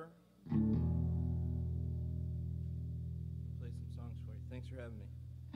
Forever. Play some songs for you. Thanks for having me.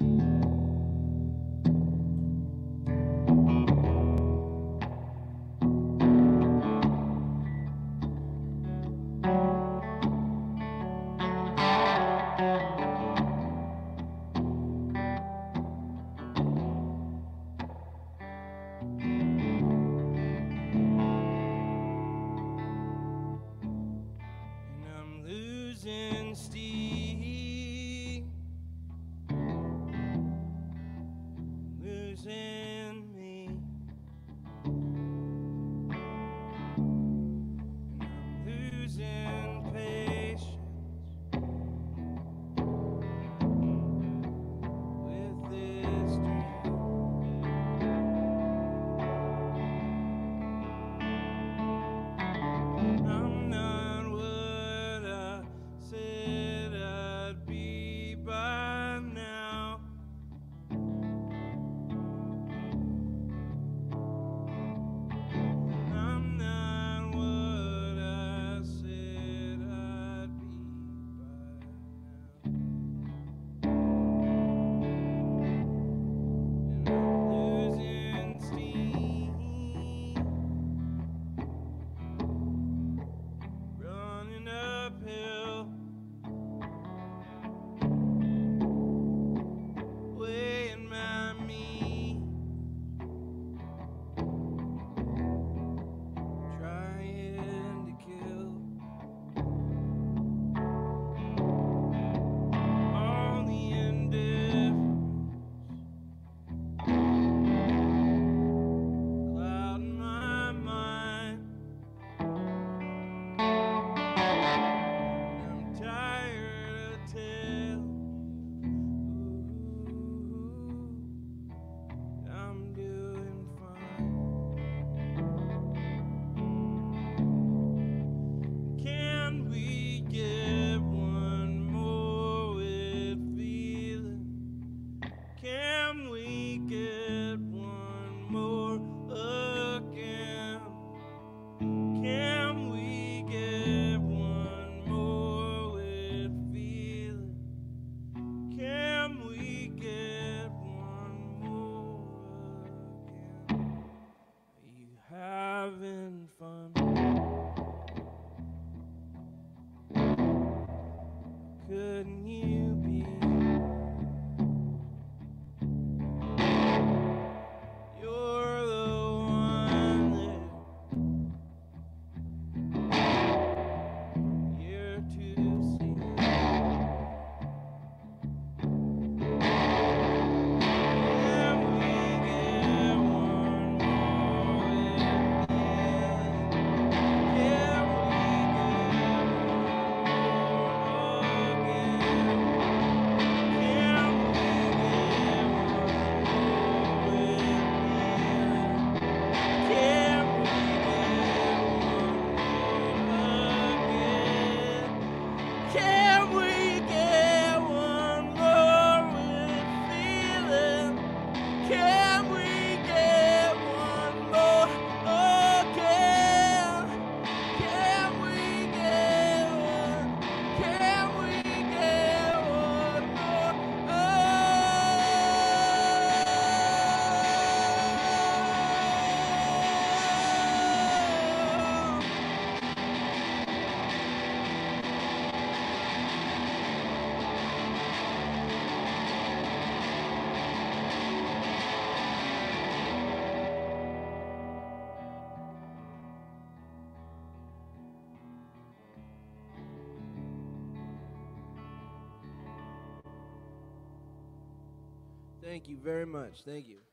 Thank you very much. Thank you.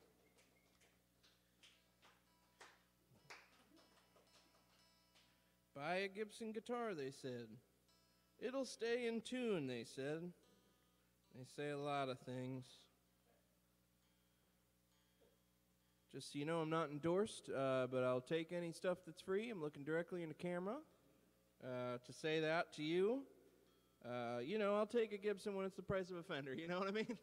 Buy a Gibson guitar, they said. It'll stay in tune, they said. They say a lot of things. Just so you know, I'm not endorsed, but I'll take any stuff that's free. I'm looking directly in the camera to say that to you. You know, I'll take a Gibson when it's the price of a Fender. You know what I mean?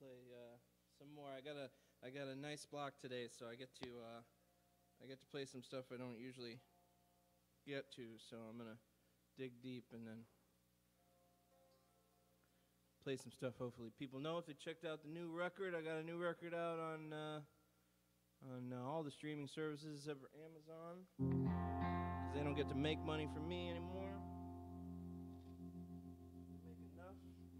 play some more. I got a nice block today, so I get to play some stuff I don't usually get to. So I'm gonna dig deep and then play some stuff. Hopefully, people know if they checked out the new record. I got a new record out on all the streaming services except for Amazon, 'cause they don't get to make money from me anymore. Make enough.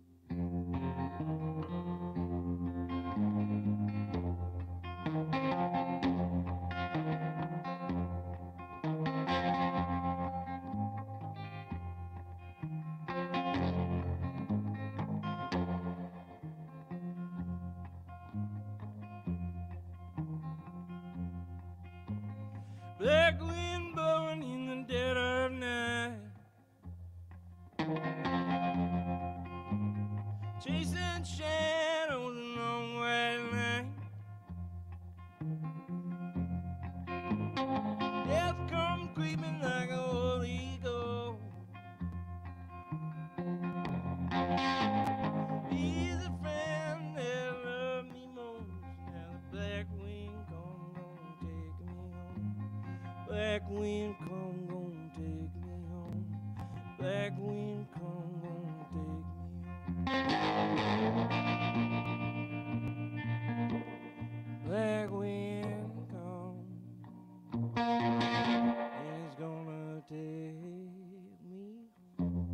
Black wind blowing in the dead of night, chasing shadows along white line. Death come creeping like a holy ghost. He's a friend that loved me most. Now the black wind come gonna take me home. Black wind come gonna take me home. Black wind come gonna take me home. Black wind come and it's gonna take me home.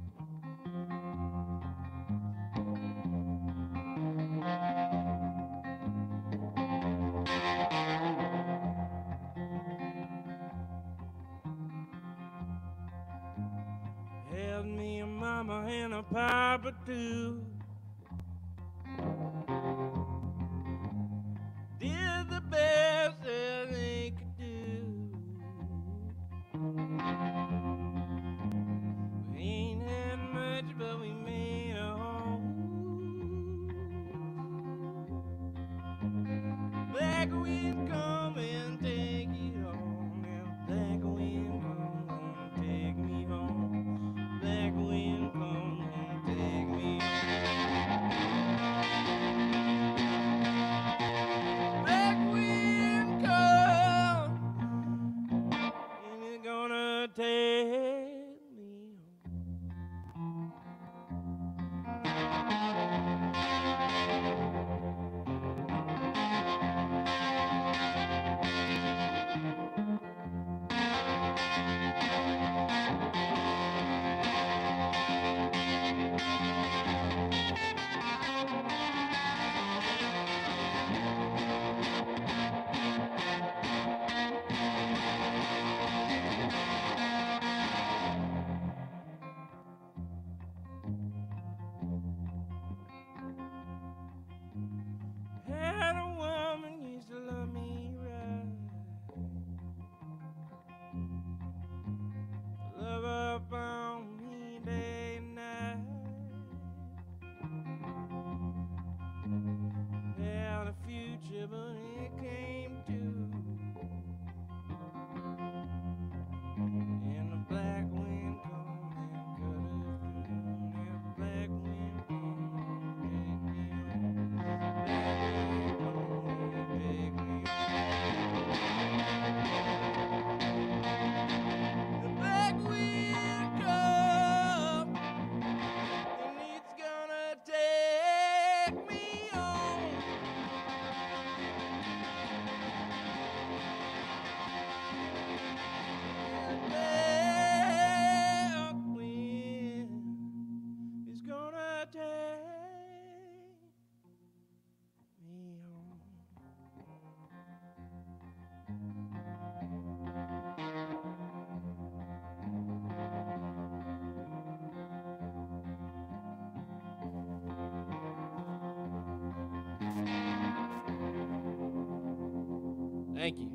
Had me a mama and a papa too. Did the best that they could do. We ain't had much, but we made a home. Black wind come and take you home. And black wind come gonna take me home. Black wind come gonna take me home. Black wind come and it's gonna take me home. Had a woman used to love me right, love up on me day and night. Had a future, but it came to. And the black wind come and cut it through. And the black wind come and take me home. The black wind come and it's gonna take me home. The black wind is gonna take me home. Thank you.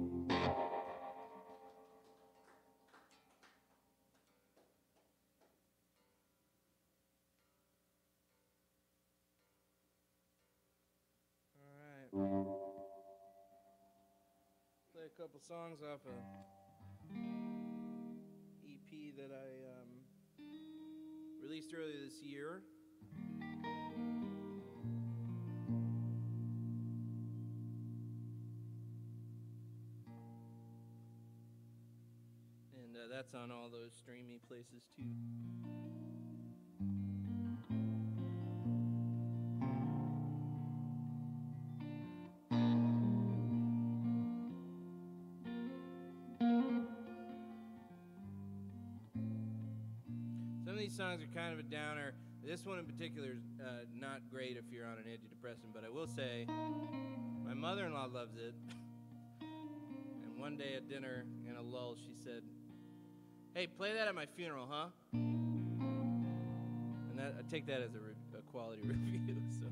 All right. Play a couple songs off a EP that I released earlier this year. that's on all those streamy places too. Some of these songs are kind of a downer. This one in particular is not great if you're on an antidepressant, but I will say my mother-in-law loves it. And one day at dinner in a lull, she said, "Hey, play that at my funeral, huh?" And I take that as a quality review. So.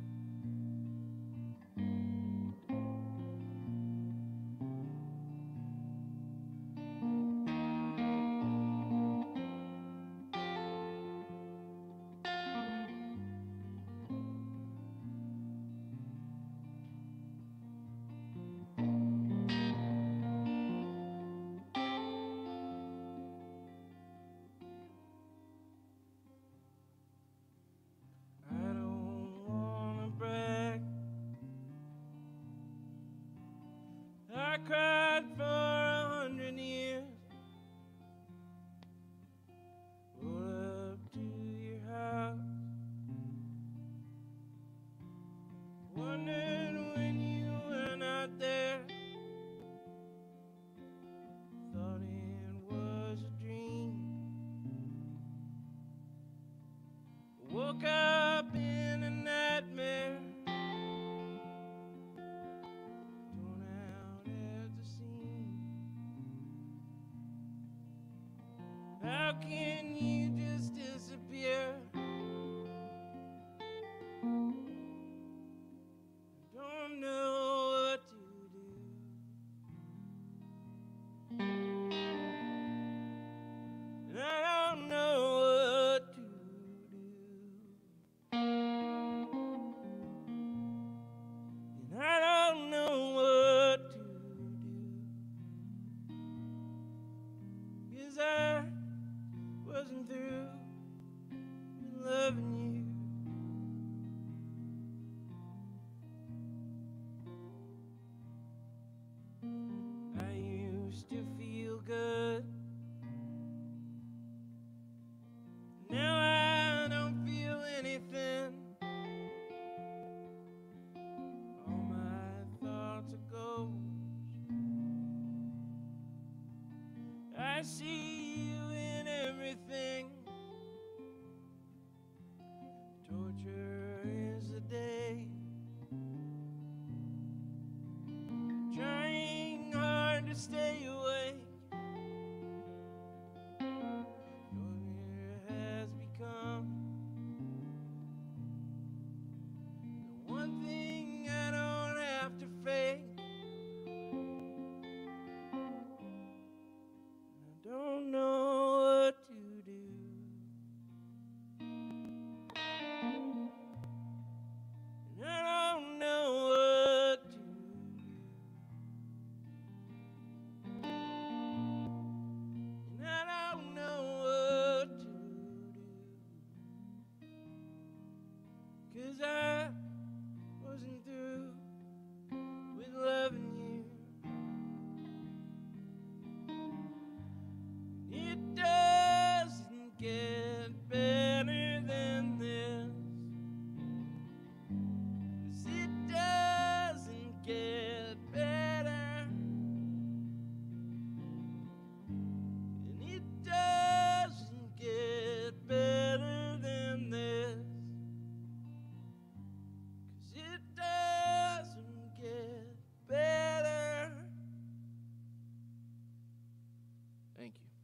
I cried for 100 years. Rolled up to your house. Wondered when you were not there. Thought it was a dream. Woke up in a nightmare. How can you just disappear? Don't know what to do. And I don't know what to do. And I don't know what to do. 'Cause I wasn't through loving you. I used to feel good. Now I don't feel anything. All my thoughts are ghosts. I see you in everything. Torture is the day. Trying hard to stay awake. Failure has become the one thing I don't have to fake. I don't know what to do. And I don't know what to do. And I don't know what to do. 'Cause I wasn't through with loving you. It doesn't get better than this. 'Cause it doesn't get better. And it doesn't get better than this. 'Cause it doesn't get better. Thank you.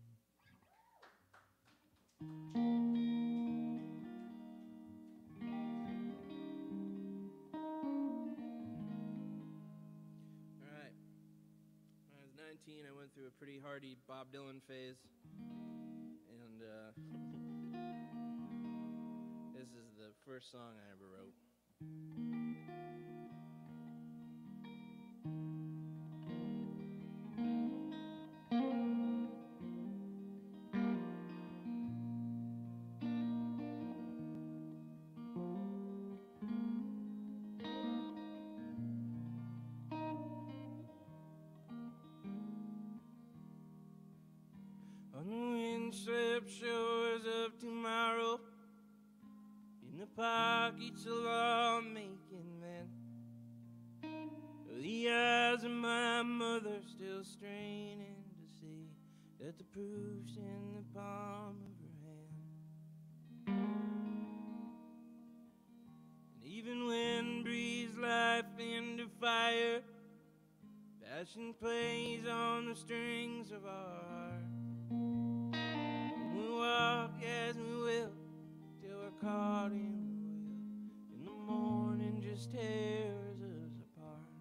All right. When I was 19, I went through a pretty hardy Bob Dylan phase. And this is the first song I ever wrote. on the windswept shores of tomorrow, in the pockets of lawmaking men, the eyes of my mother still straining to see that the proof's in the palm of her hand. And even when breathes life into fire, passion plays on the strings of our heart. We walk as we will till we're caught in the wheel, and the morning just tears us apart.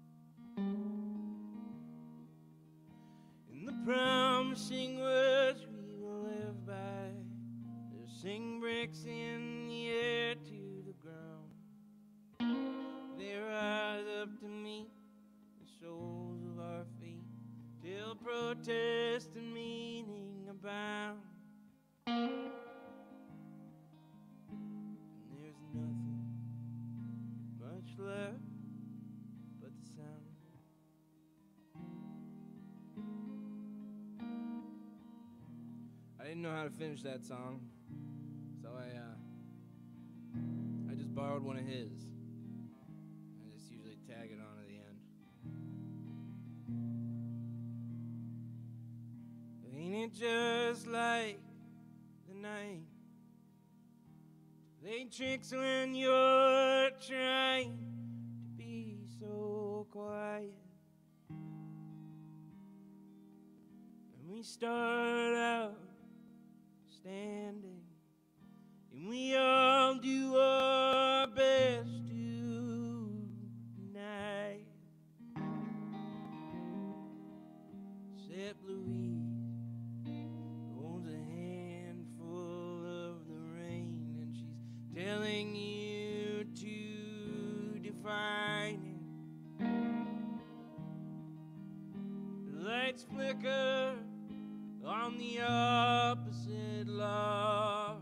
And the promising words we will live by, they'll sing bricks in the air to the ground. They rise up to meet the soles of our feet till protest and meaning abound. And there's nothing much left but the sound. I didn't know how to finish that song, so I just borrowed one of his. I just usually tag it on at the end. Ain't it just like the night? Play tricks when you're trying to be so quiet. And we start out standing, and we all do our best to deny it. Except Louise holds a handful of the rain, and she's telling you to define it. The lights flicker on the opposite log.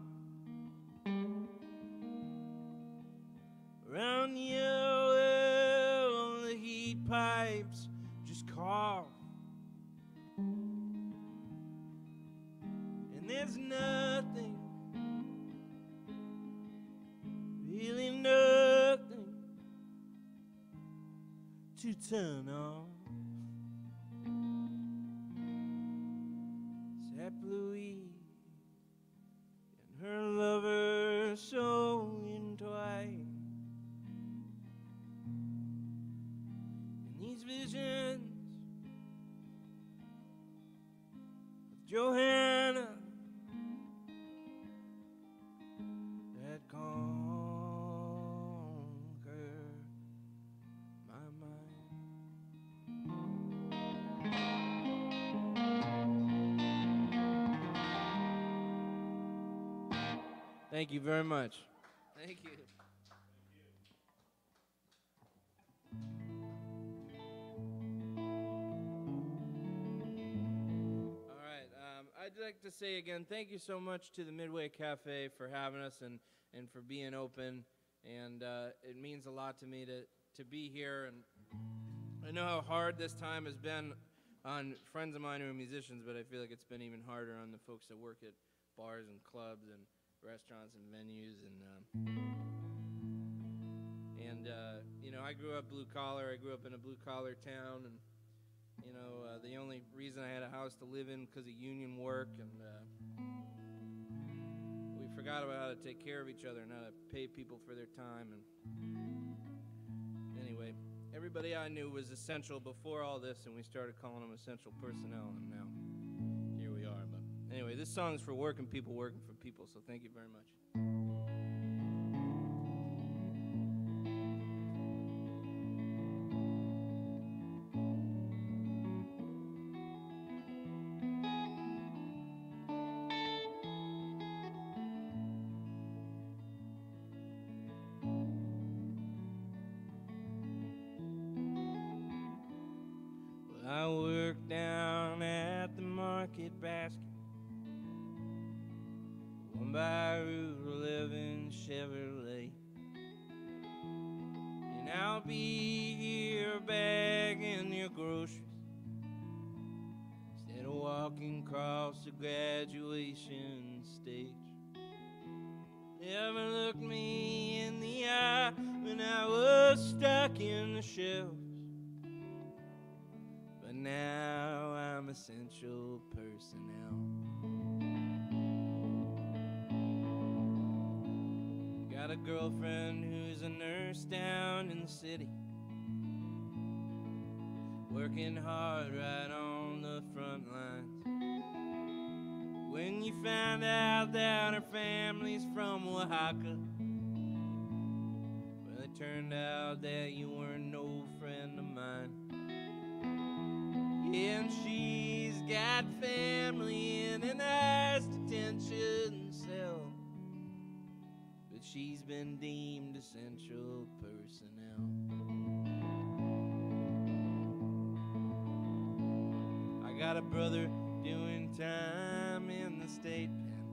Around the well, the heat pipes just cough. And there's nothing, really nothing to turn on. Except Louise and her lover so entwined. And these visions of Johanna that conquer my mind. Thank you very much. Thank you. All right. I'd like to say again, thank you so much to the Midway Cafe for having us and for being open. And it means a lot to me to be here. And I know how hard this time has been on friends of mine who are musicians, but I feel like it's been even harder on the folks that work at bars and clubs and restaurants and venues. And you know, I grew up blue collar. I grew up in a blue collar town, and you know, the only reason I had a house to live in because of union work, and we forgot about how to take care of each other and how to pay people for their time. And anyway, everybody I knew was essential before all this, and we started calling them essential personnel, and now here we are. But anyway, this song is for working people, so thank you very much. I work down at the market basket, one by Route 11 Chevrolet, and I'll be here bagging your groceries instead of walking walking across the graduation stage. Never looked me in the eye when I was stuck in the shelves. But now I'm essential personnel. Got a girlfriend who's a nurse down in the city, working hard right on the front lines. When you find out that her family's from Oaxaca, well, it turned out that you were no friend of mine. Yeah, and she's got family in an ICE detention cell, but she's been deemed essential personnel. I got a brother doing time in the state pen,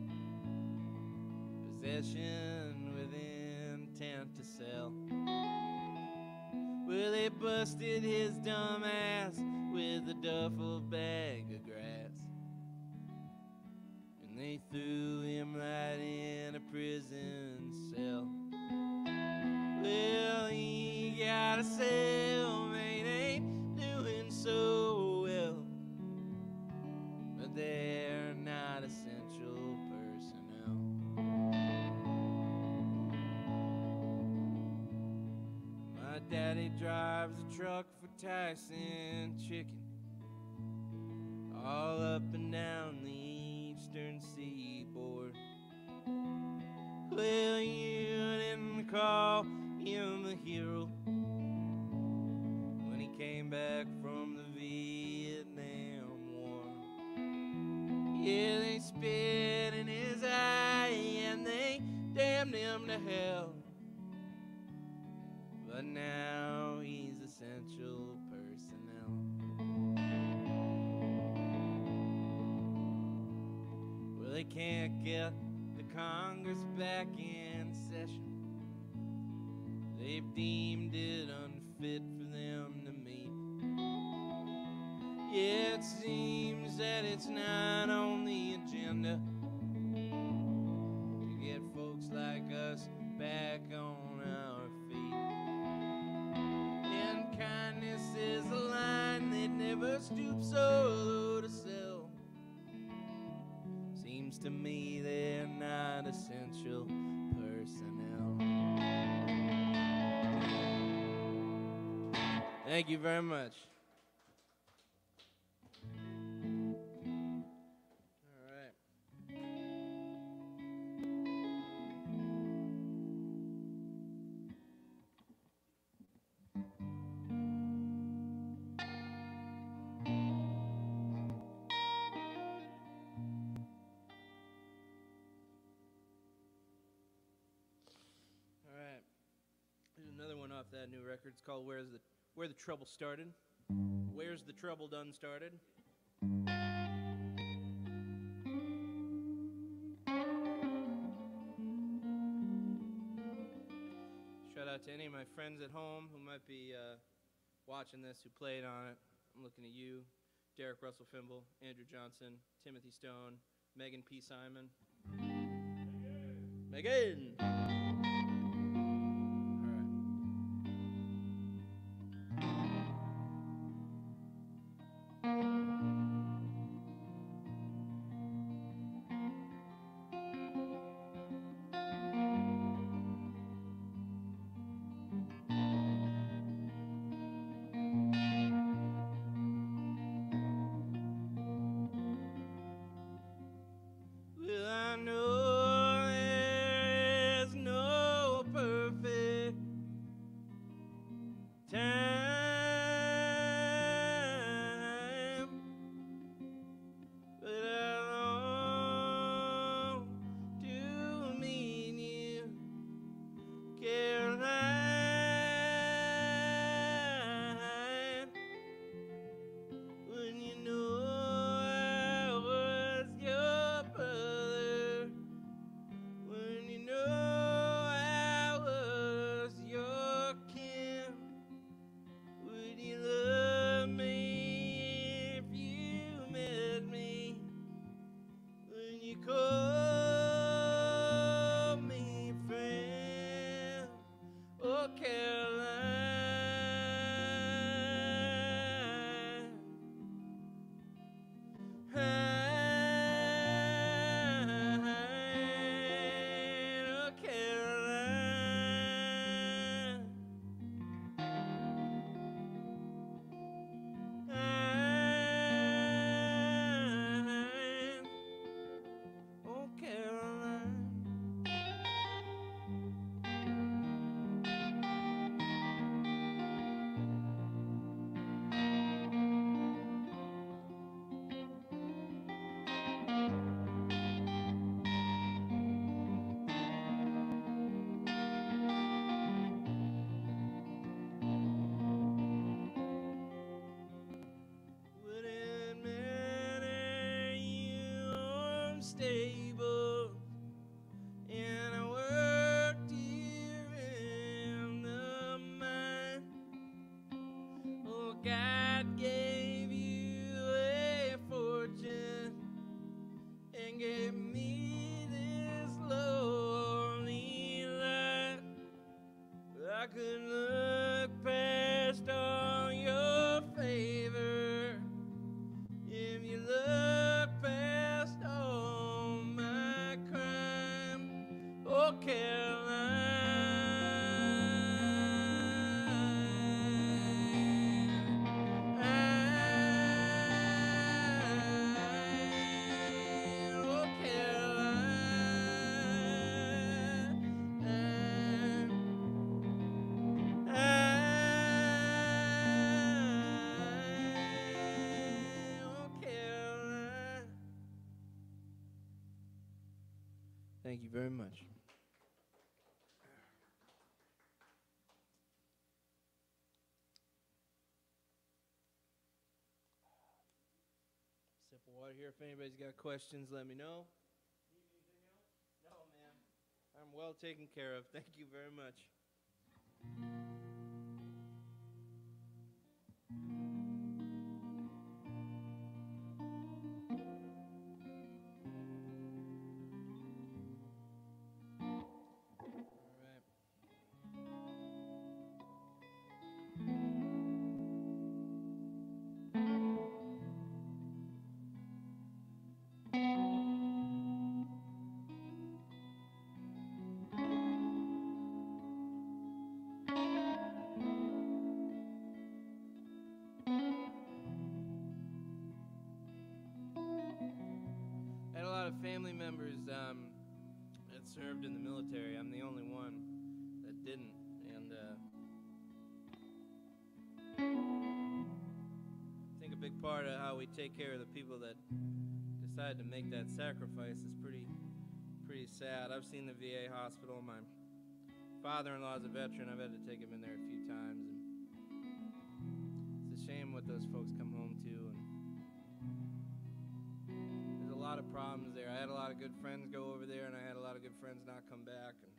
possession with intent to sell. Well, they busted his dumb ass with a duffel bag of grass, and they threw him right in a prison cell. Well, he got a cellmate, ain't doing so well, but they're not essential personnel. My daddy drives a truck for Tyson Chicken, all up and down the eastern seaboard. Well, you didn't call him a hero when he came back from the Vietnam War. Yeah, they spit in his eye and they damned him to hell, but now he's essential personnel. Well, they can't get the Congress back in session. They've deemed it unfit for them to meet. Yeah, it seems that it's not on the agenda to get folks like us back on our feet. And kindness is a line they'd never stoop so low to sell. Seems to me they're not essential personnel. Thank you very much. All right. All right. Here's another one off that new record. It's called Where the Trouble Started. Where's the trouble done started? Shout out to any of my friends at home who might be watching this, who played on it. I'm looking at you, Derek Russell Fimble, Andrew Johnson, Timothy Stone, Megan P. Simon. Megan! Well, I know there is no stable, and I worked here in the mine. Oh, God gave you a fortune and gave me this lonely life. I could look past all your favor if you look past all my crime. Oh, Caroline, oh, Caroline. Thank you very much. Sip of water here. If anybody's got questions, let me know. Need anything else? No, man. I'm well taken care of. Thank you very much. I had a lot of family members that served in the military. I'm the only one that didn't, and I think a big part of how we take care of the people that decide to make that sacrifice is pretty sad. I've seen the VA hospital. My father-in-law is a veteran. I've had to take him in there a few times, and it's a shame what those folks come home to. And there's a lot of problems there. I had a lot of good friends go over there, and I had a lot of good friends not come back. And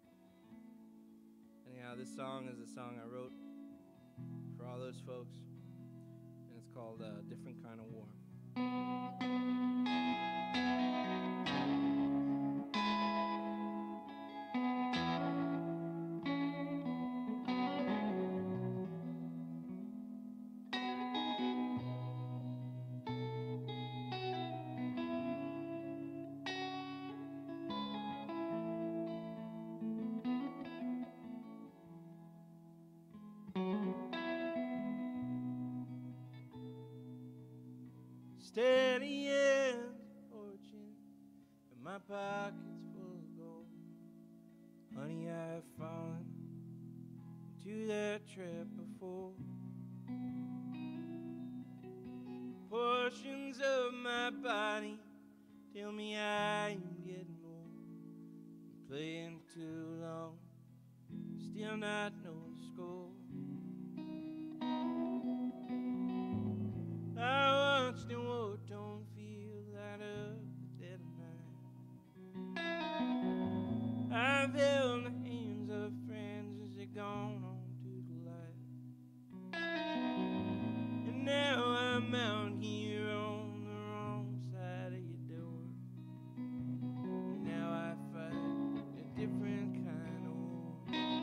anyhow, this song is a song I wrote for all those folks, and it's called Different Kind of War. Steady as fortune, and my pockets full of gold. Honey, I've fallen into that trap before. Portions of my body tell me I am getting old. I'm playing too long, still not know the score. I watched and walked on fields light up the dead of night. I've held the hands of friends as they've gone on to the light. And now I'm out here on the wrong side of your door. And now I fight a different kind of war.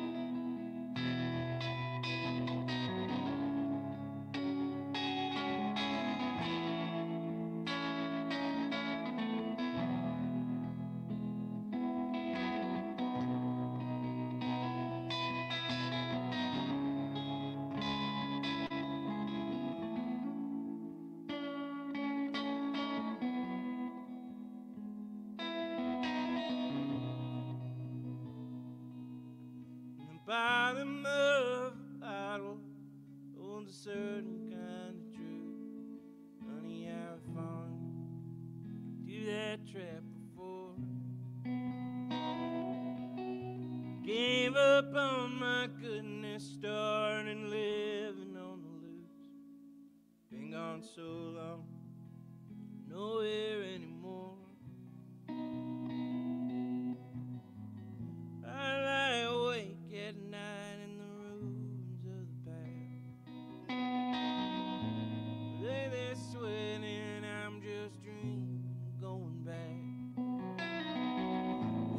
Bottom of a bottle holds a certain kind of truth. Honey, I've fallen into that trap before. Gave up on my goodness, started living on the loose. Been gone so long, nowhere anymore.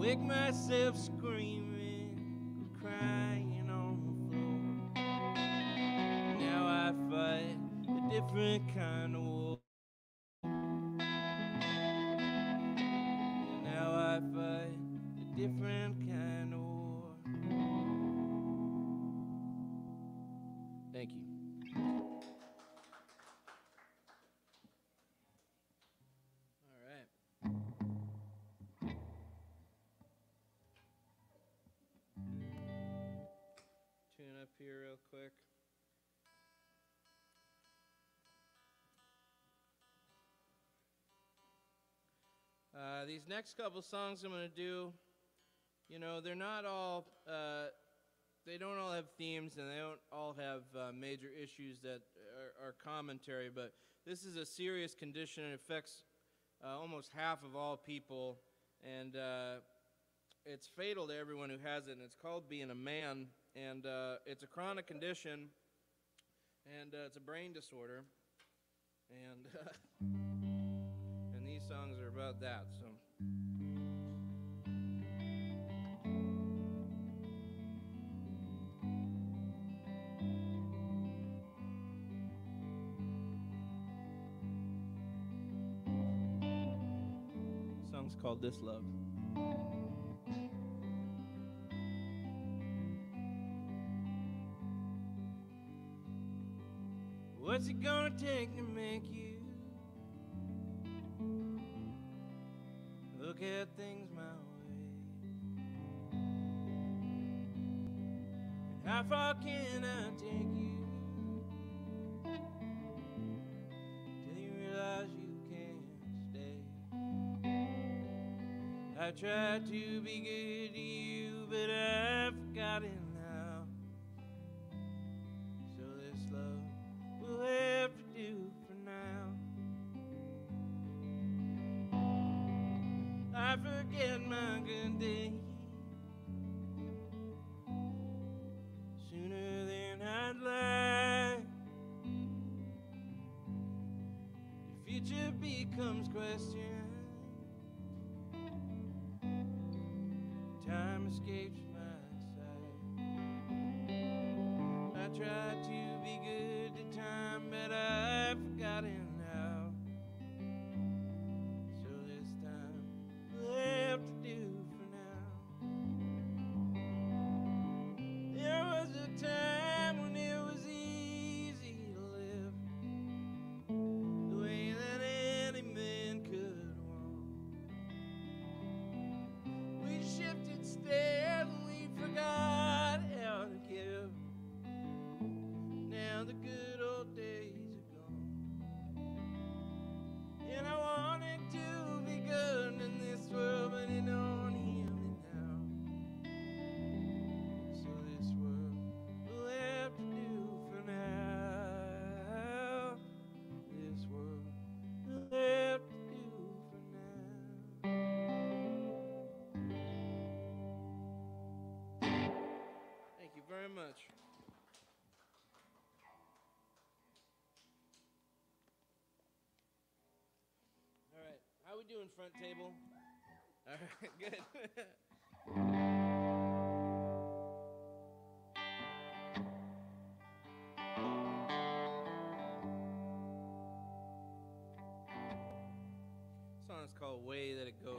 Wake myself screaming, crying on the floor. Now I fight a different kind of war. Now I fight a different kind of war. Thank you. All right. Tune up here real quick. These next couple songs I'm going to do, you know, they're not all, they don't all have themes and they don't all have major issues that are commentary, but this is a serious condition. It affects almost half of all people, and it's fatal to everyone who has it, and it's called being a man, and it's a chronic condition, and it's a brain disorder, and and these songs are about that, so. The song's called This Love. What's it gonna take to make you look at things my way? And how far can I take you till you realize you can't stay? I tried to be good to you, but I've forgotten how. So this love will have to do for now. I forget my good days sooner than I'd like. The future becomes question. Time escapes my sight. I tried to be good to time, but I've forgotten how. So this time we'll have to do for now. There was a time when it was easy to live the way that any man could want. We shifted stairs and we forgot how to give. Now the good old days are gone. And I wanted to be good in this world, but it don't heal me now. So this world will have to do for now. This world will have to do for now. Thank you very much. All right, how we doing, front table? All right, good. This song is called Way That It Goes.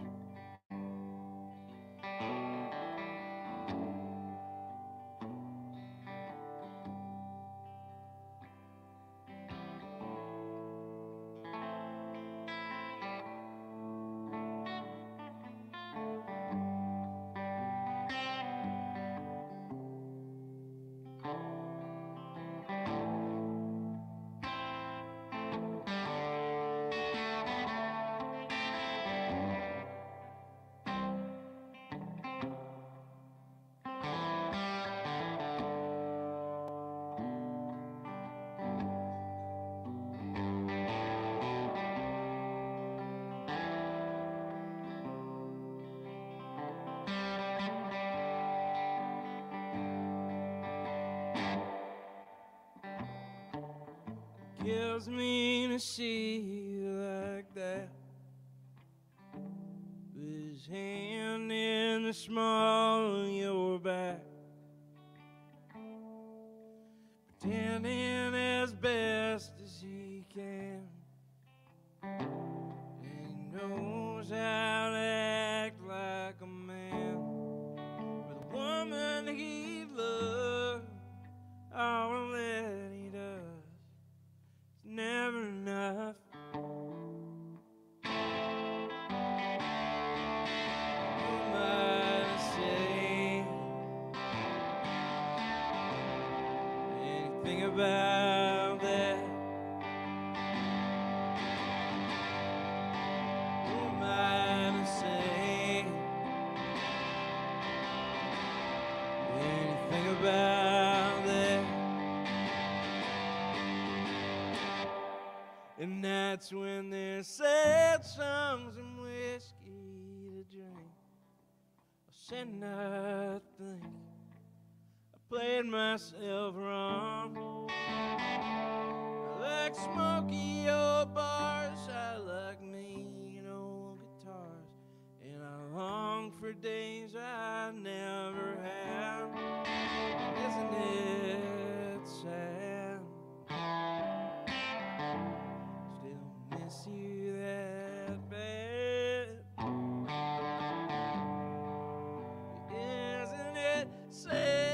Kills me to see you like that, with his hand Feeling in the small of your back, pretending as best as he can, and he knows how to act like a man with a woman he loves. All that he does is never enough. About that, who am I to say anything about that? And that's when there's sad songs and whiskey to drink. I said nothing, I played myself wrong. I like smoky old bars, I like mean old guitars, and I long for days I never had. Isn't it sad? Still miss you that bad. Isn't it sad?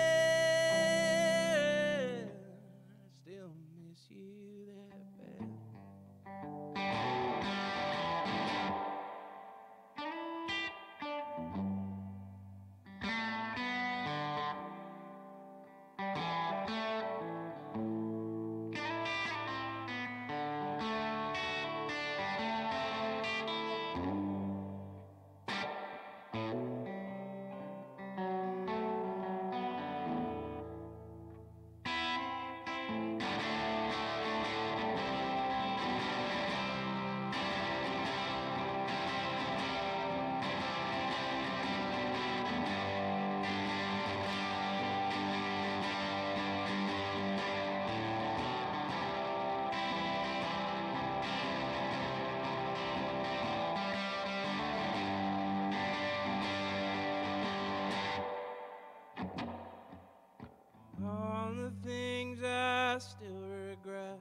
I still regret.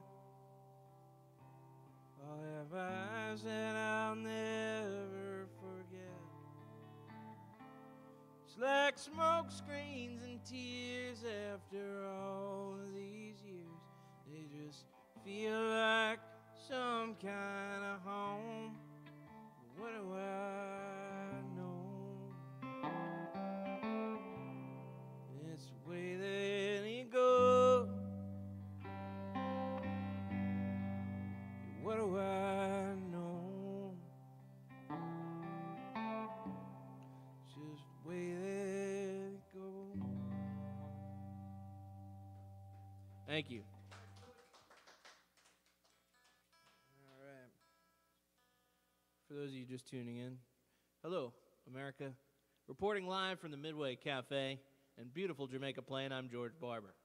All have eyes that I'll never forget. It's like smoke screens and tears after all of these years. They just feel like some kind of home. What do I know? It's the way that it goes. What do I know? Just the way that it goes. Thank you. All right. For those of you just tuning in, hello, America. Reporting live from the Midway Cafe in beautiful Jamaica Plain, I'm George Barber.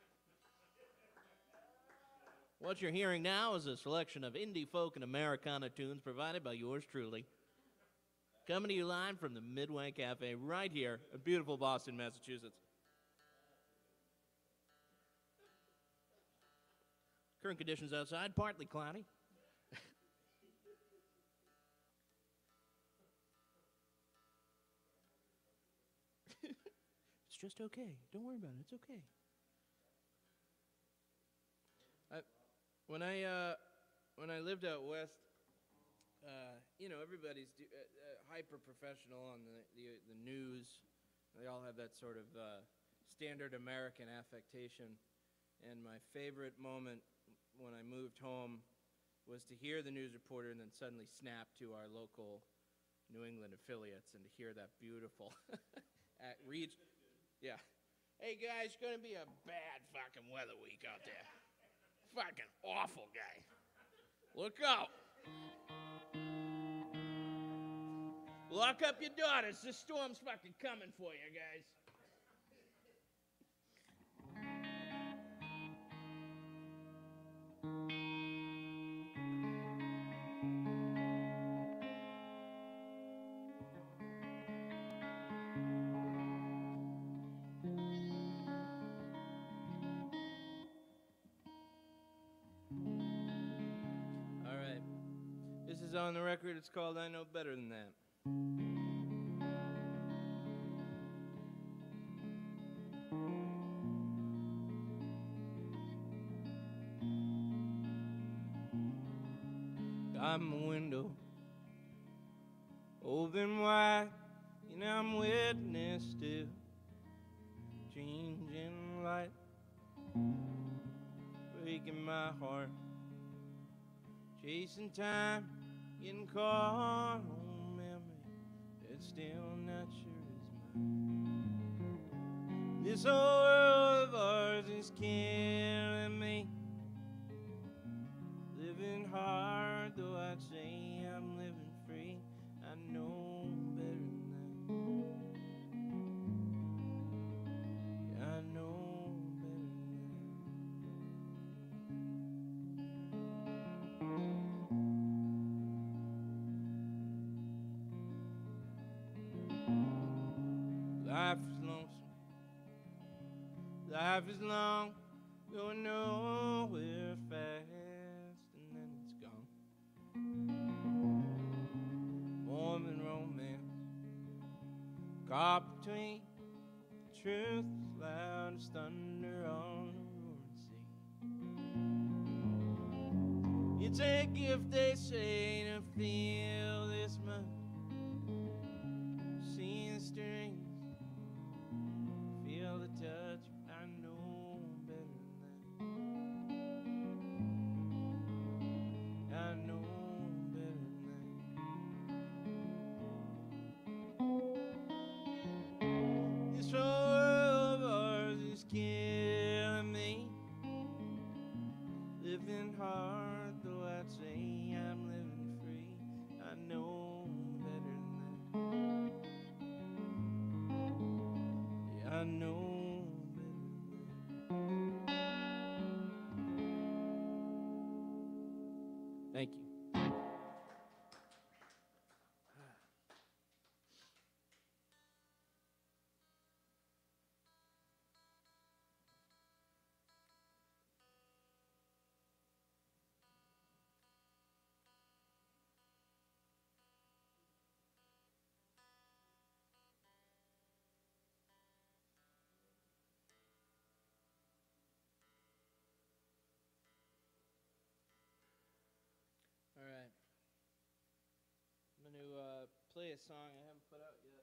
What you're hearing now is a selection of indie folk and Americana tunes provided by yours truly. Coming to you live from the Midway Cafe right here in beautiful Boston, Massachusetts. Current conditions outside, partly cloudy. It's just okay. Don't worry about it. It's okay. When I lived out west, everybody's hyper professional on the news. They all have that sort of standard American affectation. And my favorite moment when I moved home was to hear the news reporter and then suddenly snap to our local New England affiliates and to hear that beautiful read. Yeah. Hey guys, it's gonna be a bad fucking weather week out there. Fucking awful, guy. Look out. Lock up your daughters. This storm's fucking coming for you, guys. is on the record. It's called I Know Better Than That. I'm a window open wide, and I'm witness to changing light, breaking my heart, chasing time, getting caught on memory that's still not sure is mine. This whole world of ours is killing me, living hard, though I'd say I'm living free. I know better than that. I know better than that. Life is lonesome. Life is long, going nowhere fast. More than romance, caught between the truth as loud as thunder on a roaring sea. It's a gift, they say, to feel this much, see the strings, feel the touch. I know better than that. I know. This whole world of ours is killing me, living hard, though I'd say I'm living free. I know better than that. Yeah, I know better than that. Thank you. All right. I'm going to play a song I haven't put out yet.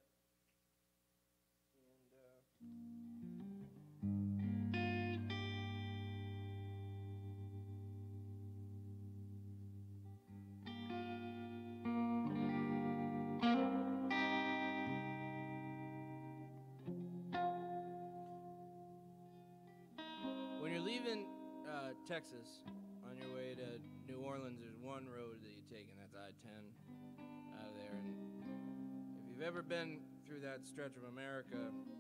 When you're leaving Texas on your way to New Orleans, there's one road that you take, and that's I-10 out of there. And if you've ever been through that stretch of America,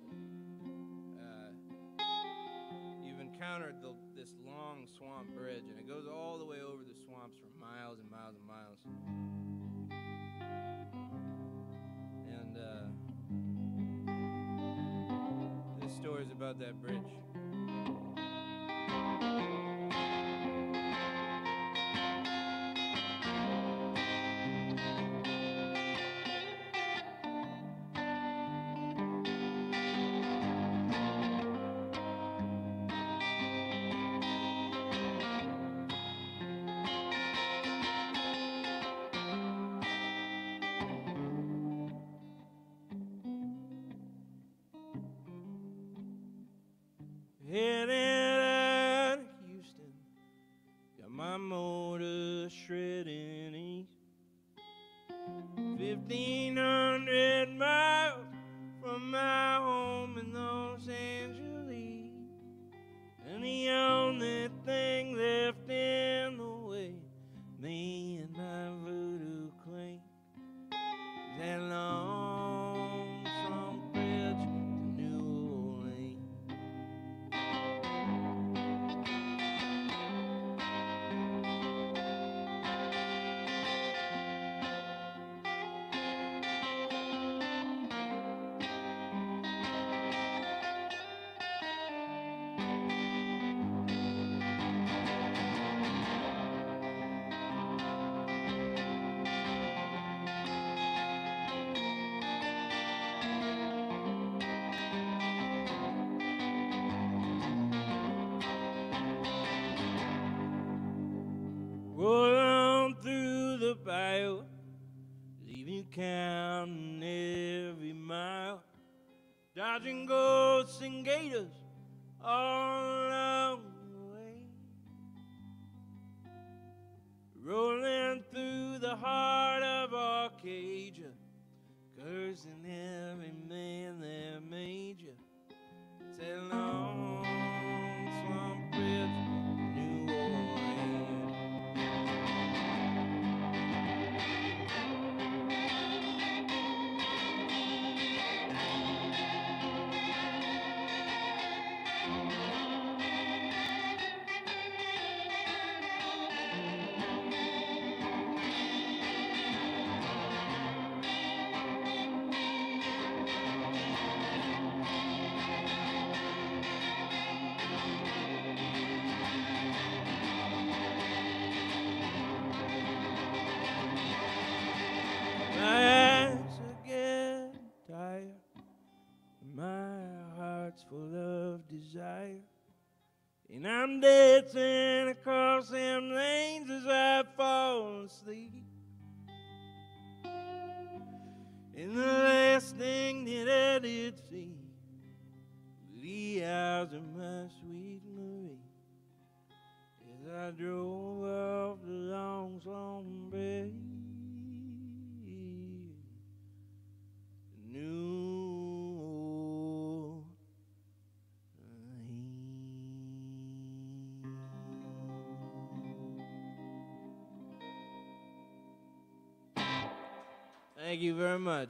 you've encountered this long swamp bridge, and it goes all the way over the swamps for miles and miles and miles. And this story is about that bridge. Headed out of Houston, got my motor shredding east. 1,500 miles from my home in Los Angeles, and the only thing left in the way, me and my voodoo queen, is that long Swamp Bridge to New Orleans. roll on through the bayou, leaving counting every mile, dodging ghosts and gators all along the way, rolling through the heart of Arcadia, cursing every man that made you. It's a long swamp bridge to New Orleans. My eyes are getting tired, my heart's full of desire, and I'm dancing across them lanes as I fall asleep. And the last thing that I did see was the eyes of my sweet Marie as I drove off the long swamp bridge. New Orleans. Thank you very much.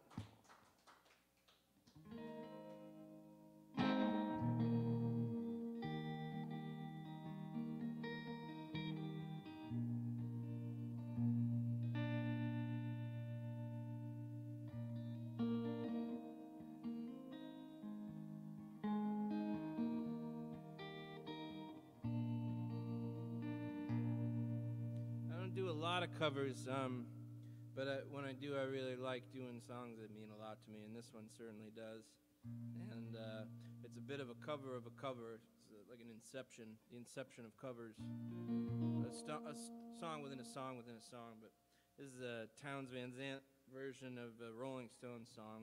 Do a lot of covers, but when I do, I really like doing songs that mean a lot to me, and this one certainly does. And it's a bit of a cover of a cover. It's like an inception, the inception of covers. A song within a song within a song, but this is a Townes Van Zandt version of a Rolling Stones song.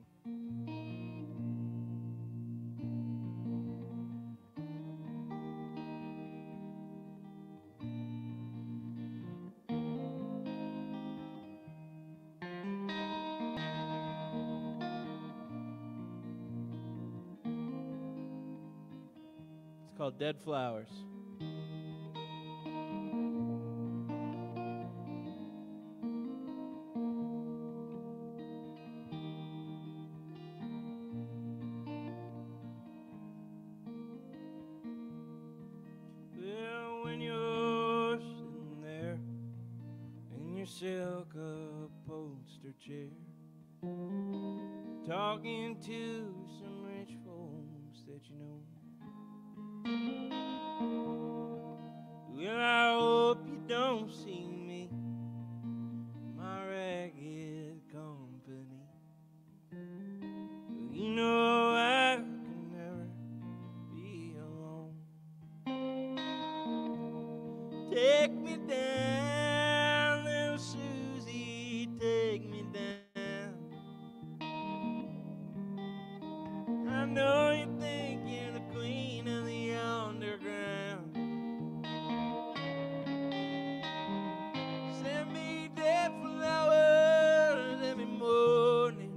It's called Dead Flowers. Well, when you're sitting there in your silk upholster chair, talking to some rich folks that you know, well, I hope you don't see me, my ragged company. You know I can never be alone. Take me down, little Susie, take me down. I know you think you're the queen of the underground. Send me dead flowers every morning.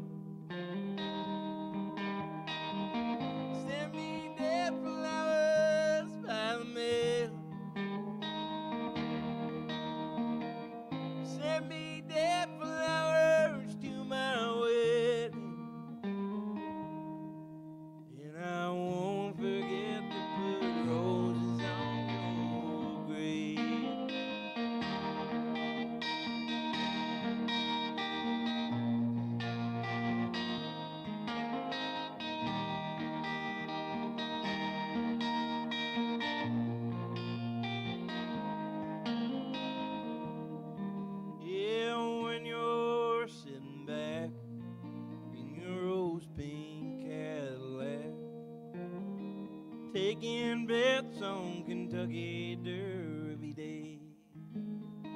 Send me dead flowers by the mail. Send me dead flowers to my wedding. And I won't forget to put roses on your grave. Yeah, when you're sitting back in your rose pink Cadillac, taking bets on Kentucky Derby Day,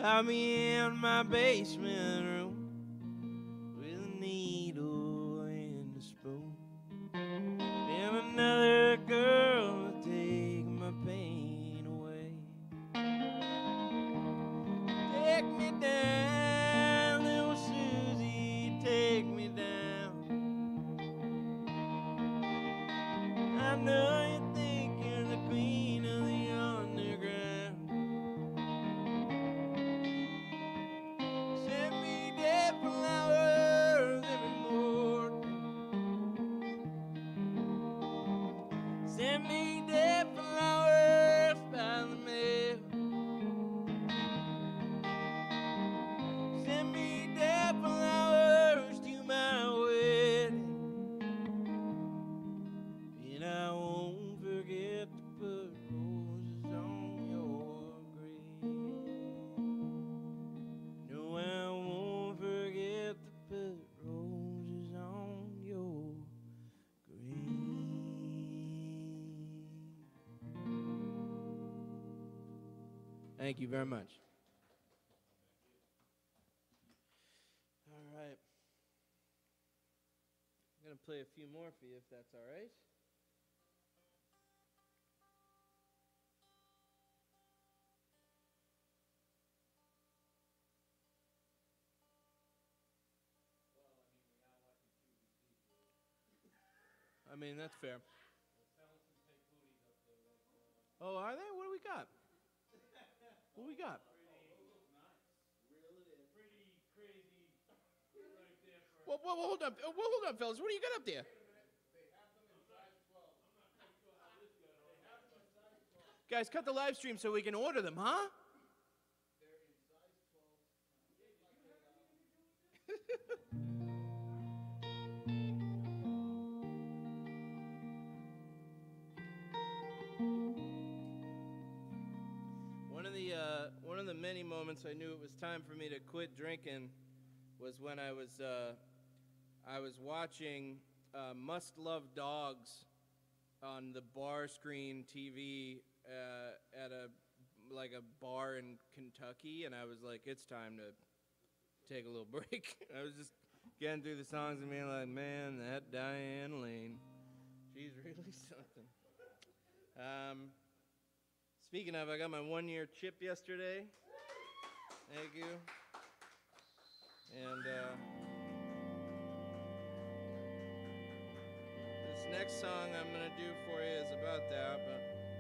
I'm in my basement room with a needle and a spoon, and another girl to take my pain away. Take me down, little Susie, take me down. I know you think you're the queen of the underground. Send me dead flowers every morning. Send me dead flowers by the mail. Send me dead flowers to my wedding. And I won't forget to put roses on your grave. No, I won't forget to put roses on your grave. Thank you very much. All right. I'm going to play a few more for you if that's all right. I mean, that's fair. Oh, are they? What do we got? What do we got? Well, hold on. Hold on, fellas. What do you got up there? Guys, cut the live stream so we can order them, huh? One of the many moments I knew it was time for me to quit drinking was when I was watching Must Love Dogs on the bar screen TV at a bar in Kentucky, and I was like, it's time to take a little break. I was just getting through the songs and being like, man, that Diane Lane, she's really something. Speaking of, I got my 1-year chip yesterday. Thank you. And this next song I'm going to do for you is about that, but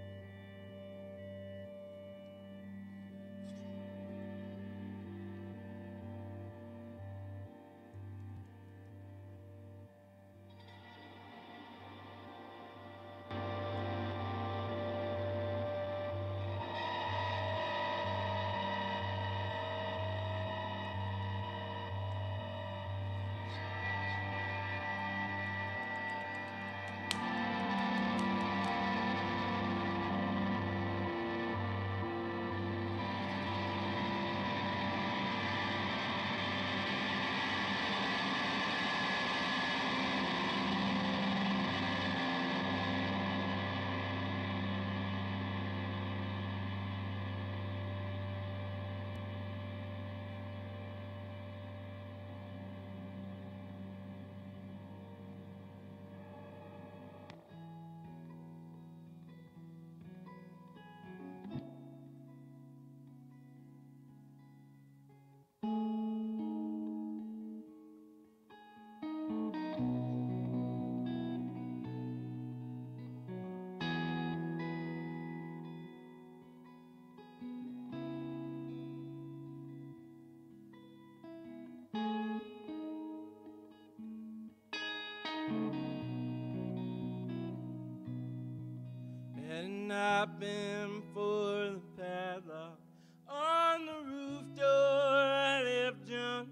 had it not been for the padlock on the roof door, I left John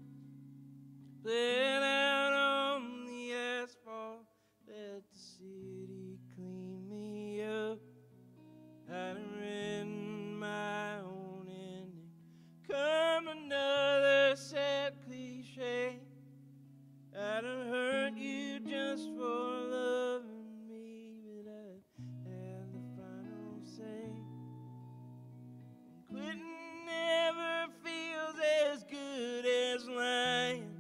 laying out on the asphalt. Let the city clean me up. I'd written my own ending. Come another sad cliche. I'd have hurt you just for loving me, but I had the final say. lying.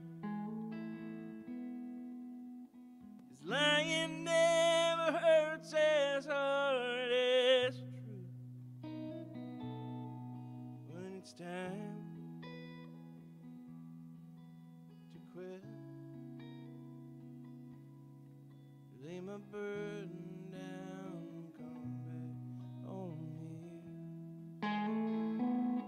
'Cause lying never hurts as hard as truth. When it's time to quit, lay my burden down and come back on me.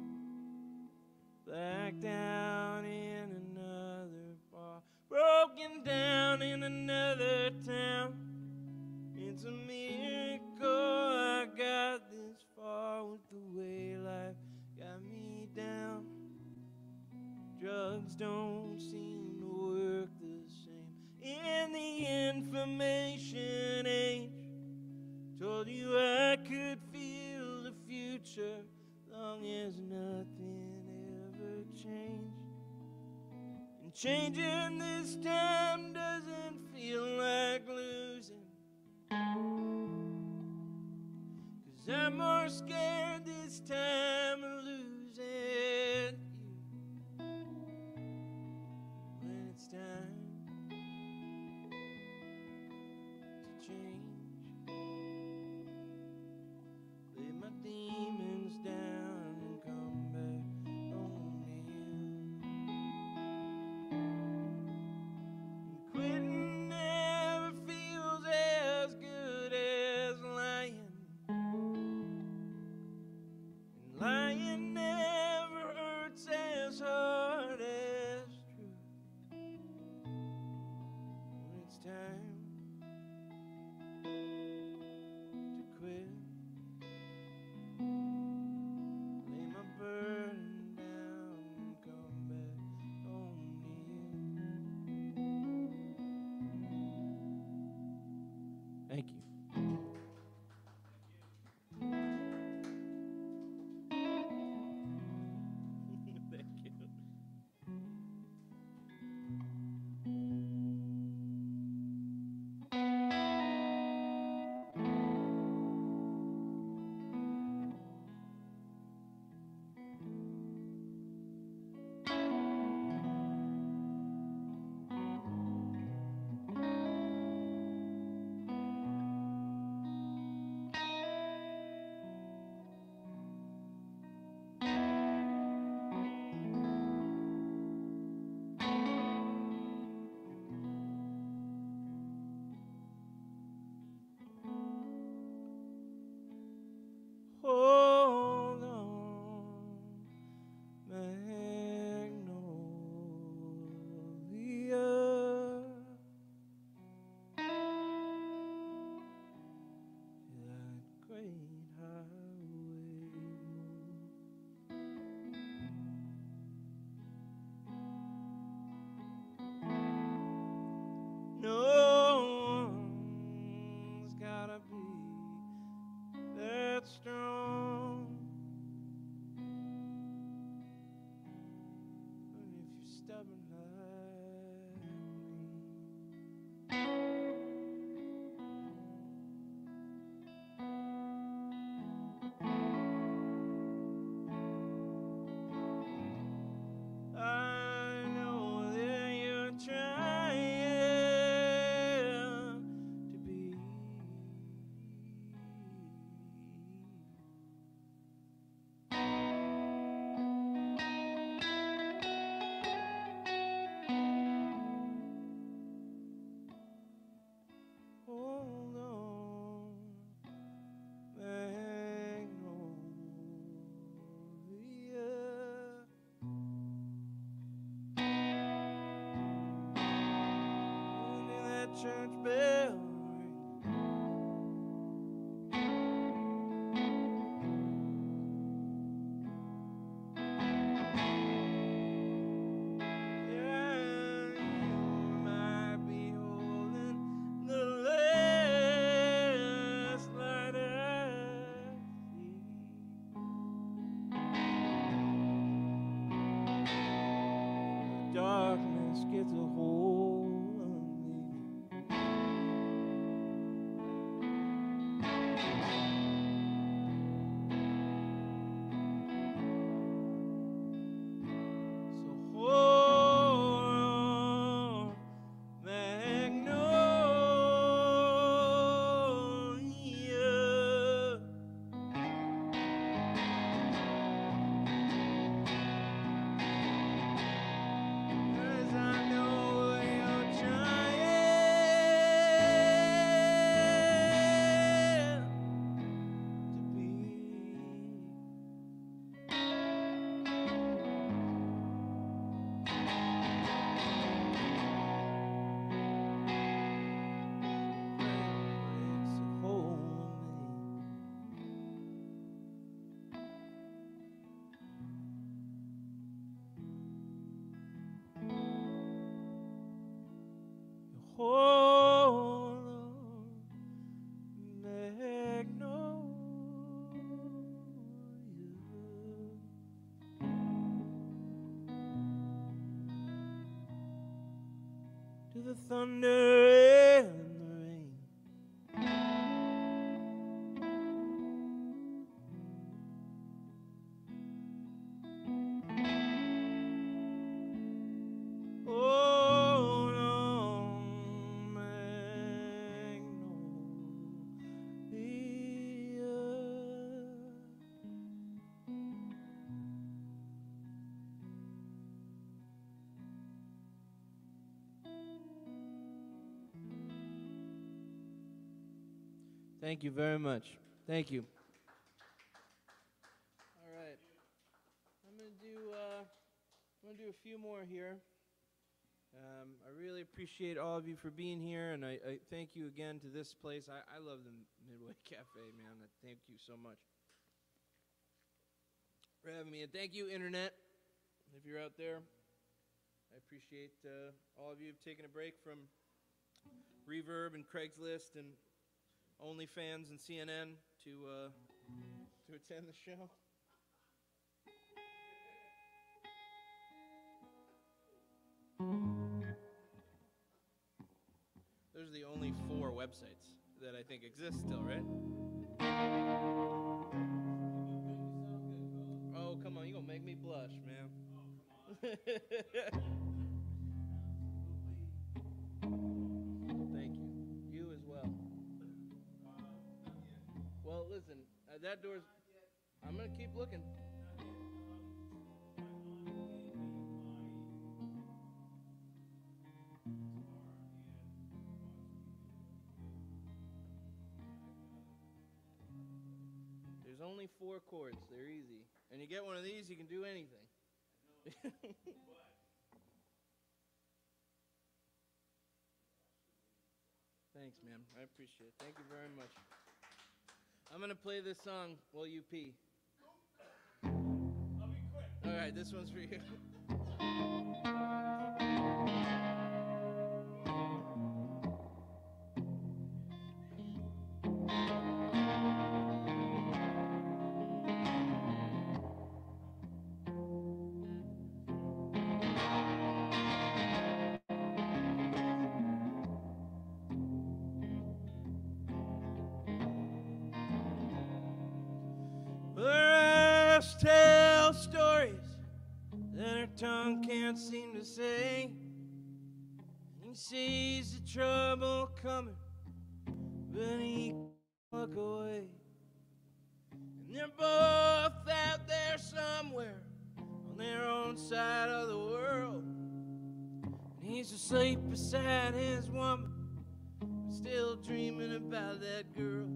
Blacked out in another bar, broken down in another town. It's a miracle I got this far with the way life got me down. Drugs don't seem to work the same in the information age. Told you I could feel the future long as nothing ever changed. And changing this time doesn't feel like losing. 'Cause I'm more scared this time of losing you. When it's time to change, lay my demons down and come back on you. And quitting never feels as good as lying. And lying never hurts as hard as truth. When it's time to quit, lay my burden down and come back on you. Thank you. Thank you. Hold on, Magnolia. That great highway no one's gotta be that strong. And if you're stubborn like me, I know that you're trying to be. Hold on, Magnolia. And in that church bell ring, yeah, you might be holding the last light I see. The darkness gets a hold of me. So hold to the thunder and the rain. Oh, no, Magnolia. Thank you very much. Thank you. All right. I'm gonna do a few more here. I really appreciate all of you for being here, and I thank you again to this place. I love the Midway Cafe, man. Thank you so much for having me. And thank you, Internet, if you're out there. I appreciate all of you have taken a break from Reverb and Craigslist and OnlyFans and CNN to attend the show. Those are the only 4 websites that I think exist still, right? Oh, come on, you're gonna make me blush, man. Thank you. You as well. Well, listen, that door's... I'm going to keep looking. There's only 4 chords. They're easy. And you get one of these, you can do anything. Thanks, man. I appreciate it. Thank you very much. I'm going to play this song while you pee. I'll be quick. All right, this one's for you. Tell stories that her tongue can't seem to say. He sees the trouble coming, but he can't look away. And they're both out there somewhere on their own side of the world. And he's asleep beside his woman, but still dreaming about that girl.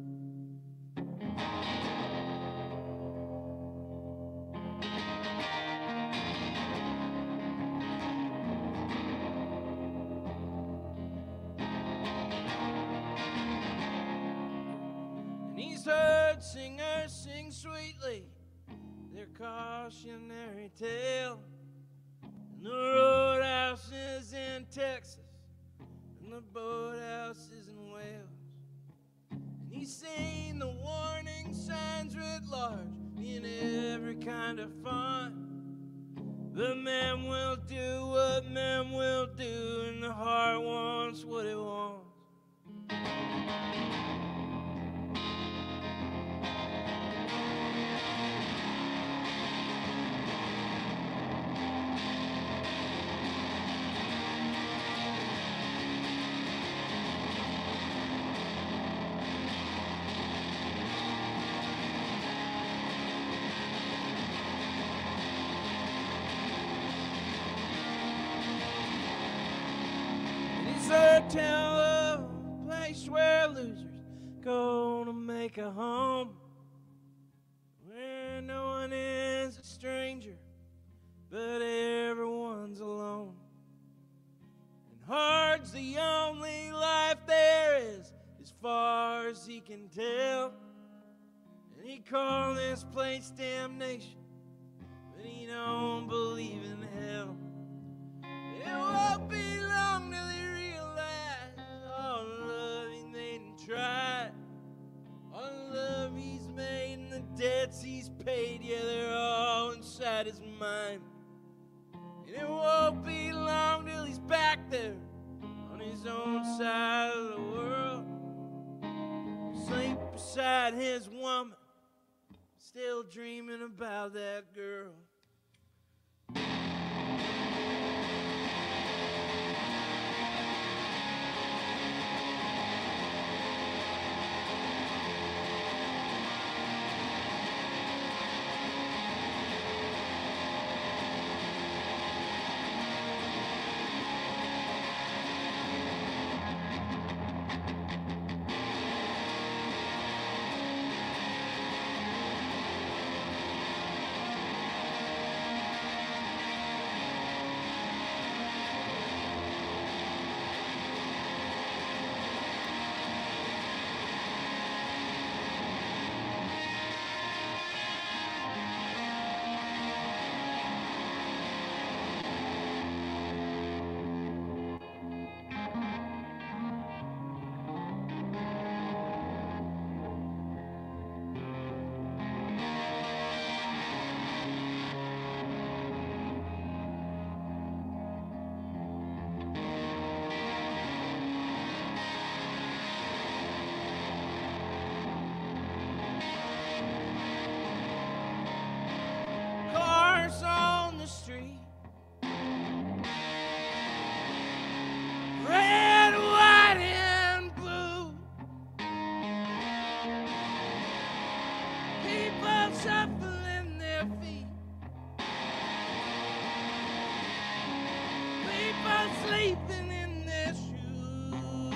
Heard singers sing sweetly their cautionary tale, and the roadhouses in Texas and the boathouses in Wales. And he's seen the warning signs writ large in every kind of font. But men will do what men will do, and the heart wants what it wants. Tell of a place where losers go to make a home, where no one is a stranger, but everyone's alone. And hard's the only life there is, as far as he can tell. And he called this place damnation, but he don't believe in hell. It won't be long till he all the love he made and tried, all the love he's made and the debts he's paid, yeah, they're all inside his mind. And it won't be long till he's back there beside his woman, still dreaming about that girl. Cars on the street, red, white, and blue. People shuffling their feet. People sleeping in their shoes.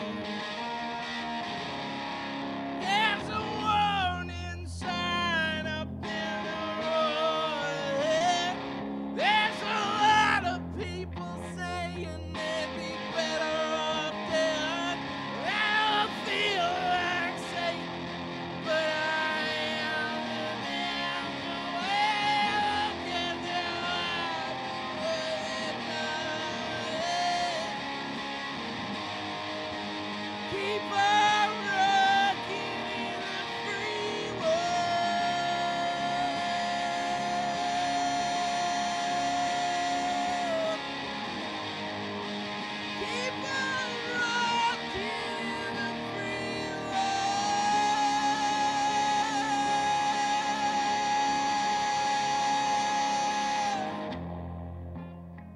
There's a warning sign up in the road. There's a lot of people saying they'd be better off dead. I don't feel like saying, but I am the way. Look at their lives, keep on rocking in the free world. Keep on rocking in the free world.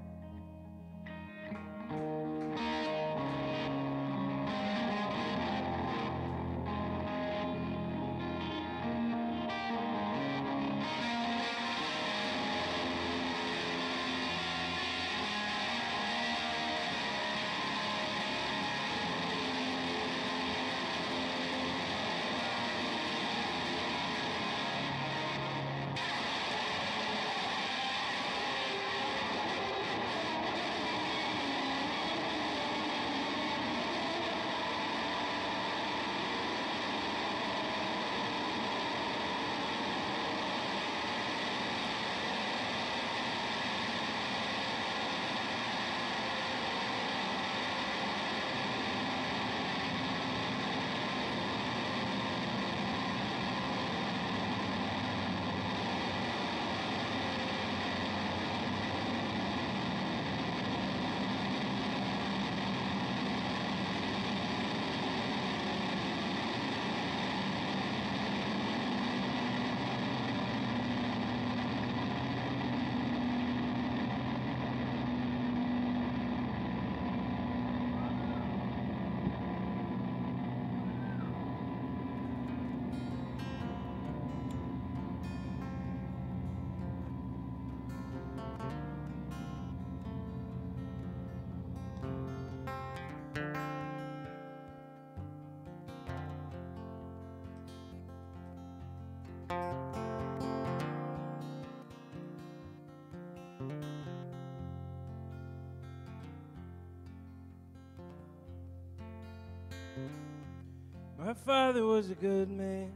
My father was a good man,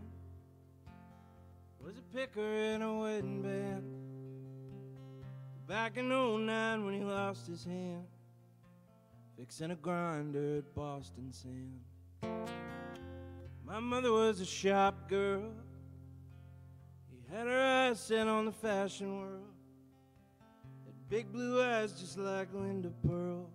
was a picker in a wedding band. Back in '09 when he lost his hand, fixing a grinder at Boston Sand. My mother was a shop girl, he had her eyes set on the fashion world. Had big blue eyes just like Linda Pearl,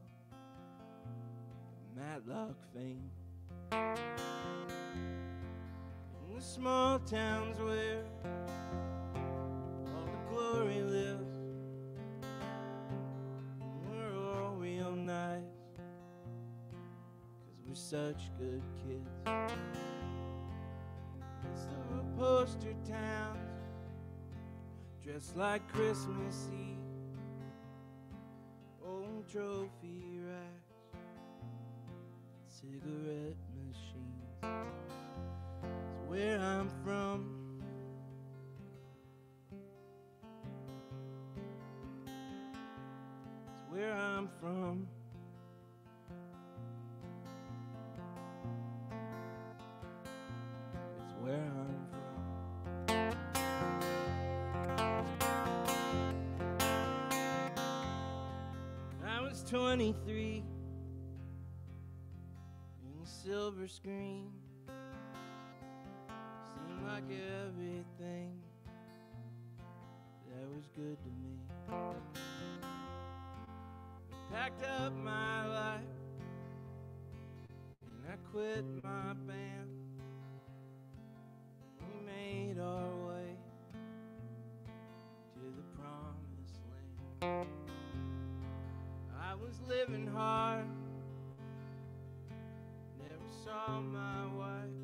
Matlock fame. And the small towns where all the glory lives. We're all real nice, 'cause we're such good kids. It's the poster towns, dressed like Christmas Eve, old trophy racks, cigarette machines. It's where I'm from. It's where I'm from. It's where I'm from. I was 23 in silver screen. Seemed like everything that was good to me. Packed up my life and I quit my band. We made our way to the promised land. I was living hard, never saw my wife.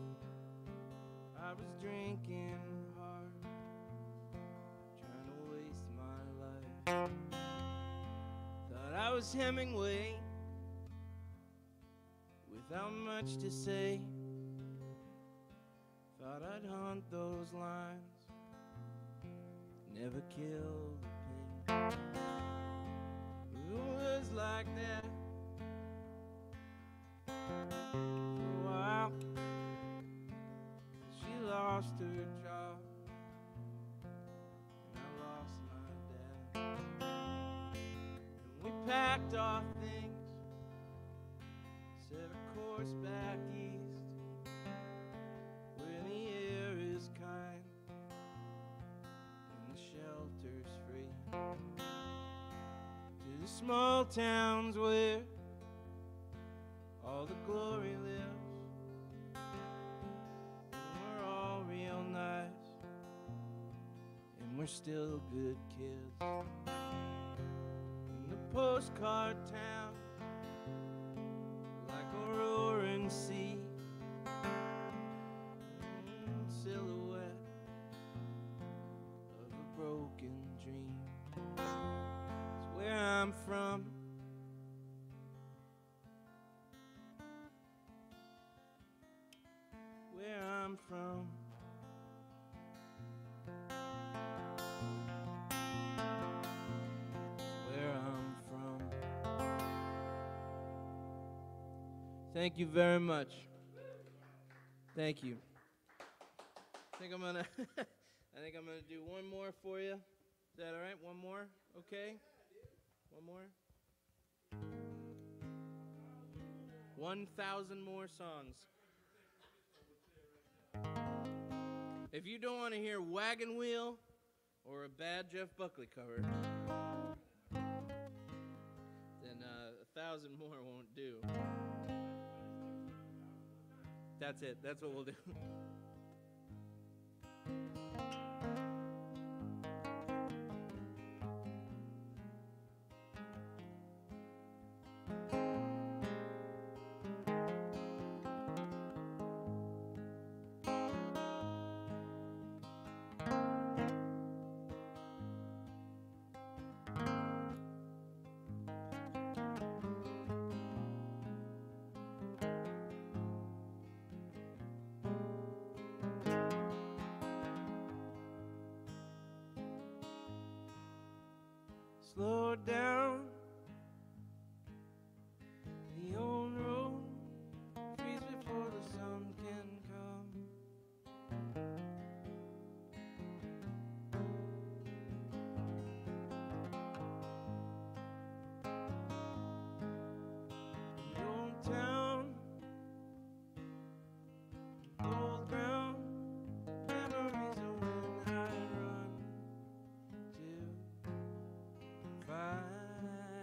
I was drinking hard, trying to waste my life. Thought I was Hemingway, without much to say. Thought I'd haunt those lines, never kill the pain. It was like that for a while. She lost her job, and I lost my dad. And we packed our things, set a course back east, where the air is kind and the shelter's free. To the small towns where all the glory lives. We're all real nice, and we're still good kids. In the postcard town, like a roaring sea, silhouette of a broken dream. It's where I'm from. Where I'm from. Where I'm from. Thank you very much. Thank you. I think I'm gonna do one more for you. Is that all right? One more? Okay? One more? 1,000 more songs. If you don't want to hear Wagon Wheel or a bad Jeff Buckley cover, then 1,000 more won't do. That's it. That's what we'll do. Slow down, the old road freeze before the sun can come. The old town, old ground, memories of when I run to find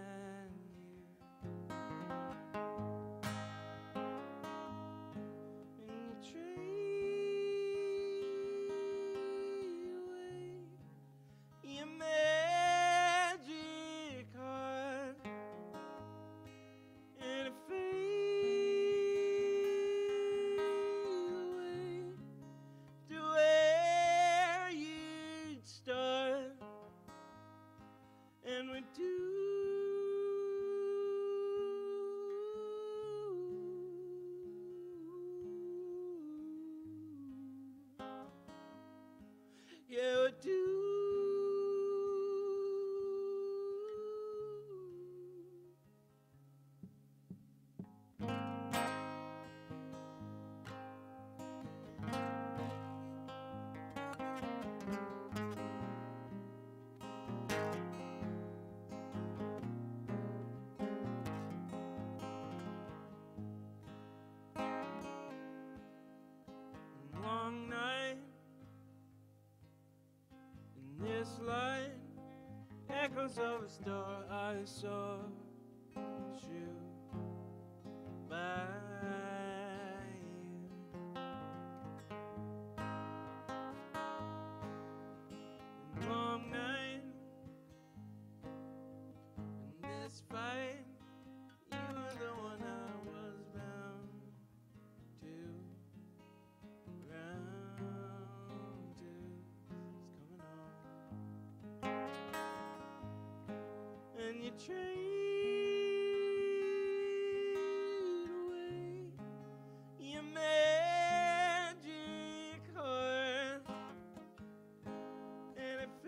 windows of a store I saw you by you. Long night in this fight, you were the one I was bound to, round to. It's coming on, and you trade away your magic heart, and it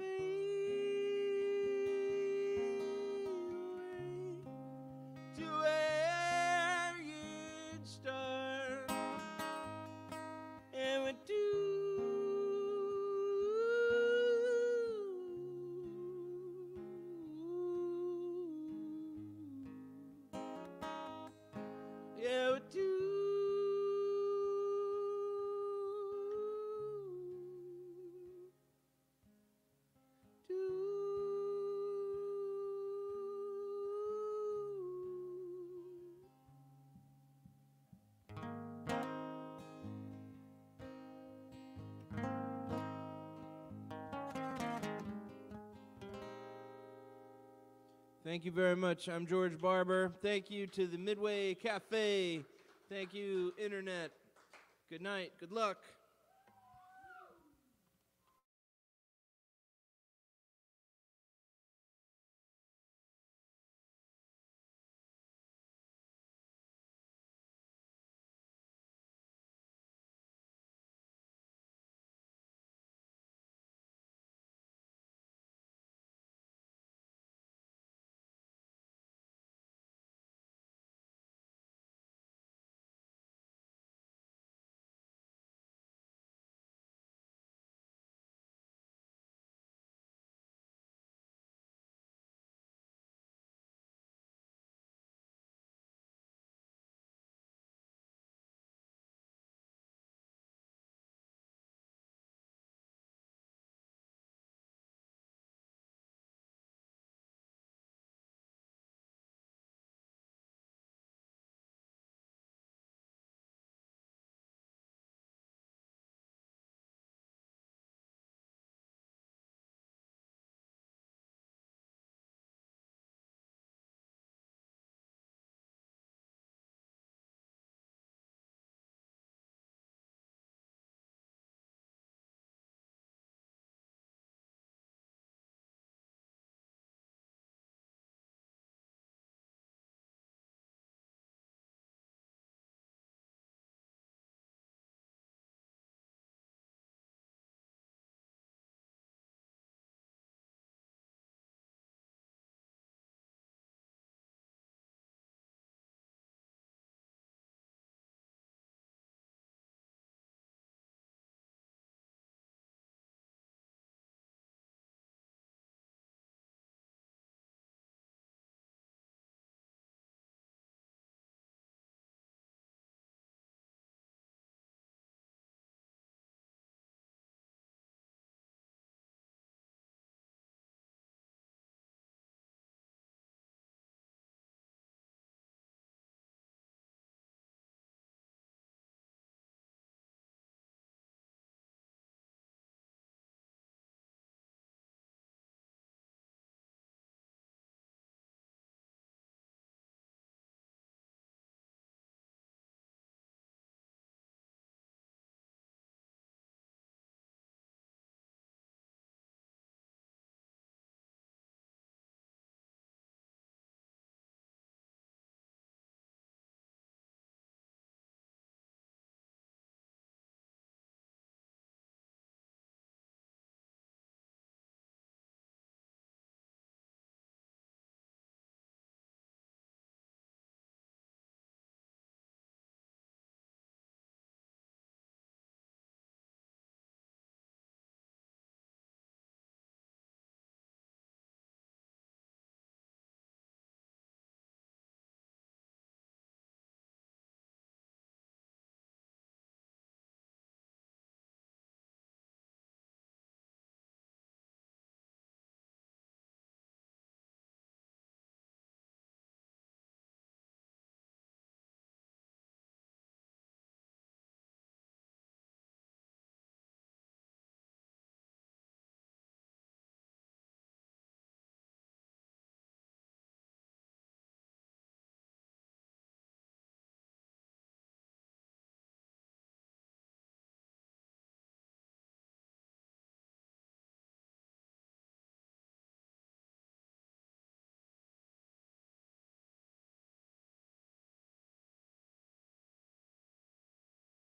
fades away to where you'd start, and we do. Yeah, we do. Thank you very much. I'm George Barber. Thank you to the Midway Cafe. Thank you, Internet. Good night. Good luck.